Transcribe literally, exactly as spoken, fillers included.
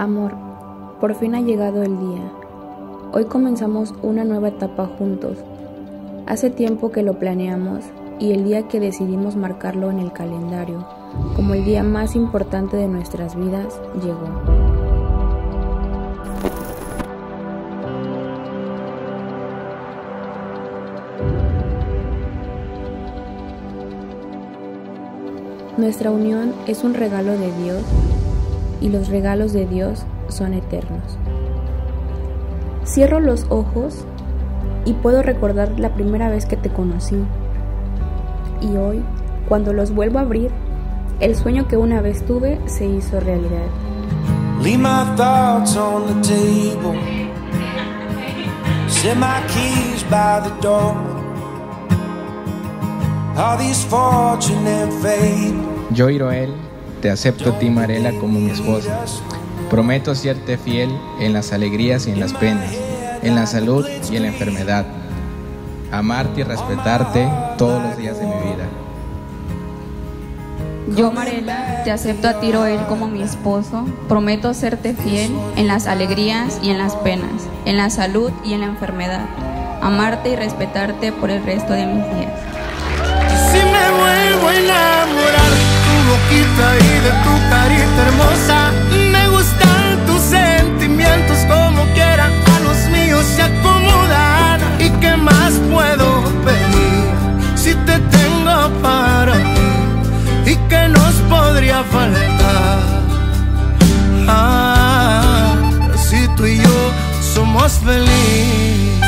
Amor, por fin ha llegado el día. Hoy comenzamos una nueva etapa juntos. Hace tiempo que lo planeamos y el día que decidimos marcarlo en el calendario como el día más importante de nuestras vidas llegó. Nuestra unión es un regalo de Dios y los regalos de Dios son eternos. Cierro los ojos y puedo recordar la primera vez que te conocí. Y hoy, cuando los vuelvo a abrir, el sueño que una vez tuve se hizo realidad. Leave my thoughts on the table. Set my keys by the door. All these fortune and fate. Yo, Iroel, te acepto a ti, Marela, como mi esposa. Prometo serte fiel en las alegrías y en las penas, en la salud y en la enfermedad. Amarte y respetarte todos los días de mi vida. Yo, Marela, te acepto a ti, Iroel, como mi esposo. Prometo serte fiel en las alegrías y en las penas, en la salud y en la enfermedad. Amarte y respetarte por el resto de mis días. Si me vuelvo a enamorar de tu boquita y de tu carita hermosa, me gustan tus sentimientos como quieran a los míos se acomodan. ¿Y qué más puedo pedir si te tengo para mí? ¿Y qué nos podría faltar? Ah, si tú y yo somos felices.